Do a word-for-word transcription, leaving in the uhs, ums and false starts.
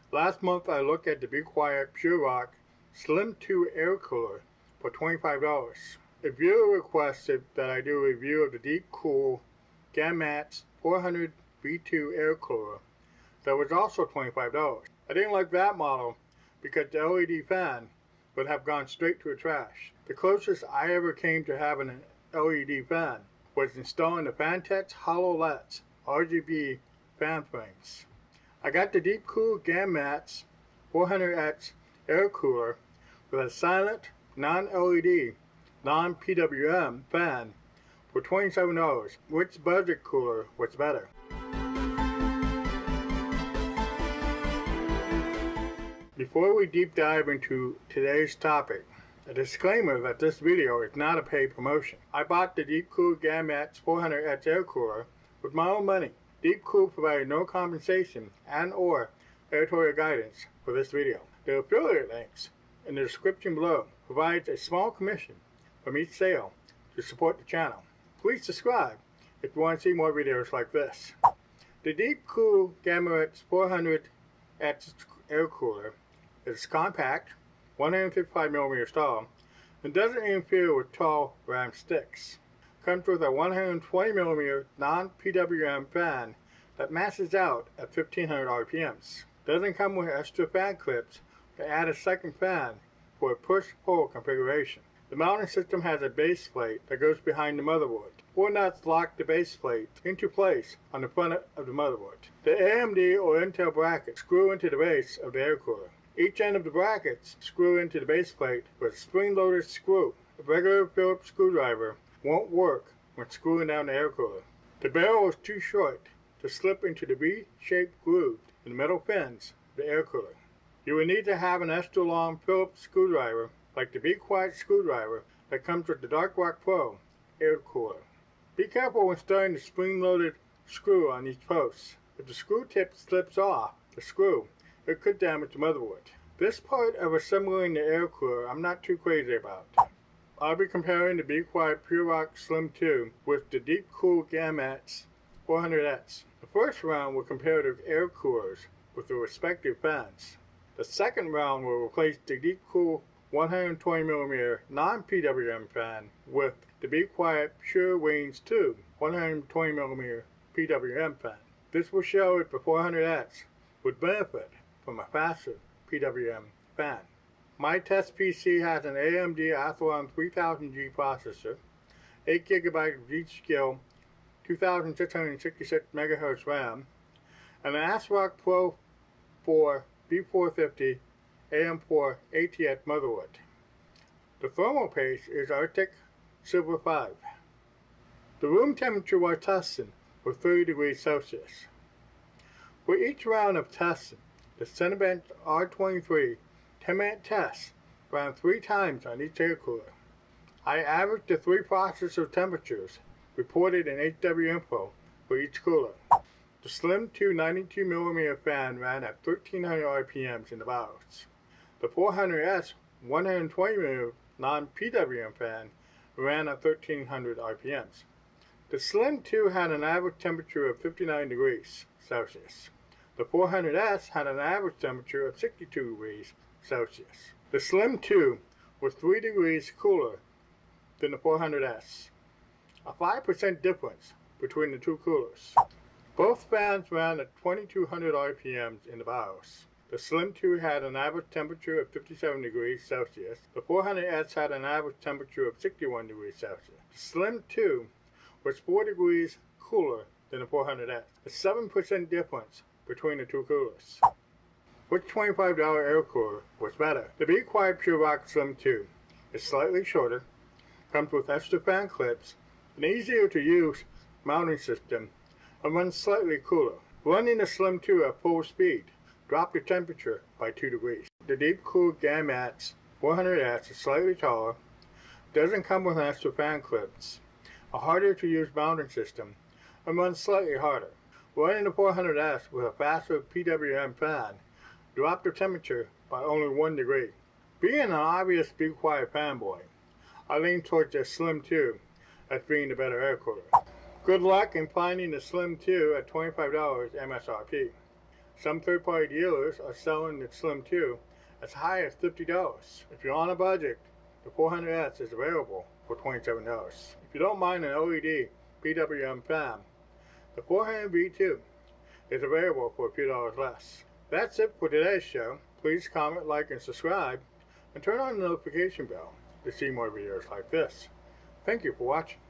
Last month I looked at the Be Quiet PureRock Slim two Air Cooler for twenty-five dollars. A viewer requested that I do a review of the Deepcool Gamakts four hundred V two Air Cooler that was also twenty-five dollars. I didn't like that model because the L E D fan would have gone straight to the trash. The closest I ever came to having an L E D fan was installing the Phanteks HoloLEDs R G B fan frames. I got the Deepcool Gamakts four hundred X air cooler with a silent, non-L E D, non-P W M fan for twenty-seven dollars. Which budget cooler was better? Before we deep dive into today's topic, a disclaimer that this video is not a paid promotion. I bought the Deepcool Gamakts four hundred X air cooler with my own money. Deepcool provided no compensation and or editorial guidance for this video. The affiliate links in the description below provides a small commission from each sale to support the channel. Please subscribe if you want to see more videos like this. The Deepcool Gamakts four hundred X air cooler is compact, one hundred fifty-five millimeters tall, and doesn't interfere with tall round sticks. Comes with a one hundred twenty millimeter non-P W M fan that maxes out at fifteen hundred R P Ms. Doesn't come with extra fan clips to add a second fan for a push-pull configuration. The mounting system has a base plate that goes behind the motherboard. Four nuts lock the base plate into place on the front of the motherboard. The A M D or Intel brackets screw into the base of the air cooler. Each end of the brackets screw into the base plate with a spring-loaded screw. A regular Phillips screwdriver won't work when screwing down the air cooler. The barrel is too short to slip into the V-shaped groove in the metal fins of the air cooler. You will need to have an extra long Phillips screwdriver like the Be Quiet screwdriver that comes with the Darkrock Pro air cooler. Be careful when starting the spring-loaded screw on each post. If the screw tip slips off the screw, it could damage the motherboard. This part of assembling the air cooler I'm not too crazy about. I'll be comparing the Be Quiet PureRock Slim two with the Deepcool Gamakts four hundred X. The first round will compare the air coolers with their respective fans. The second round will replace the Deepcool one hundred twenty millimeter non-P W M fan with the Be Quiet PureWings two one hundred twenty millimeter P W M fan. This will show if the four hundred X would benefit from a faster P W M fan. My test P C has an A M D Athlon three thousand G processor, eight gigabytes of G.Skill two thousand six hundred sixty-six megahertz RAM, and an ASRock Pro four B four fifty A M four A T X motherboard. The thermal paste is Arctic Silver five. The room temperature while testing was thirty degrees Celsius. For each round of testing, the Cinebench R twenty-three ten minute test ran three times on each air cooler. I averaged the three processor temperatures reported in H W Info for each cooler. The Slim two ninety-two millimeter fan ran at thirteen hundred R P Ms in the BIOS. The four hundred S one hundred twenty millimeter non-P W M fan ran at thirteen hundred R P Ms. The Slim two had an average temperature of fifty-nine degrees Celsius. The four hundred S had an average temperature of sixty-two degrees Celsius. The Slim two was three degrees cooler than the four hundred S, a five percent difference between the two coolers. Both fans ran at twenty-two hundred R P Ms in the BIOS. The Slim two had an average temperature of fifty-seven degrees Celsius. The four hundred S had an average temperature of sixty-one degrees Celsius. The Slim two was four degrees cooler than the four hundred S, a seven percent difference between the two coolers. Which twenty-five dollar air cooler was better? The Be Quiet PureRock Slim two is slightly shorter, comes with extra fan clips, an easier to use mounting system, and runs slightly cooler. Running the Slim two at full speed dropped the temperature by two degrees. The Deepcool Gamakts four hundred X is slightly taller, doesn't come with extra fan clips, a harder to use mounting system, and runs slightly harder. Running the four hundred S with a faster P W M fan dropped the temperature by only one degree. Being an obvious Be Quiet fanboy, I lean towards the Slim two as being the better air cooler. Good luck in finding the Slim two at twenty-five dollars M S R P. Some third-party dealers are selling the Slim two as high as fifty dollars. If you're on a budget, the four hundred S is available for twenty-seven dollars. If you don't mind an L E D P W M fan, the four hundred V two is available for a few dollars less. That's it for today's show. Please comment, like, and subscribe, and turn on the notification bell to see more videos like this. Thank you for watching.